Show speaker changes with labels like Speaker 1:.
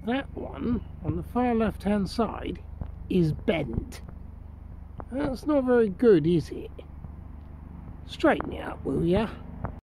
Speaker 1: that one on the far left hand side is bent. That's not very good, is it? Straighten it up, will ya?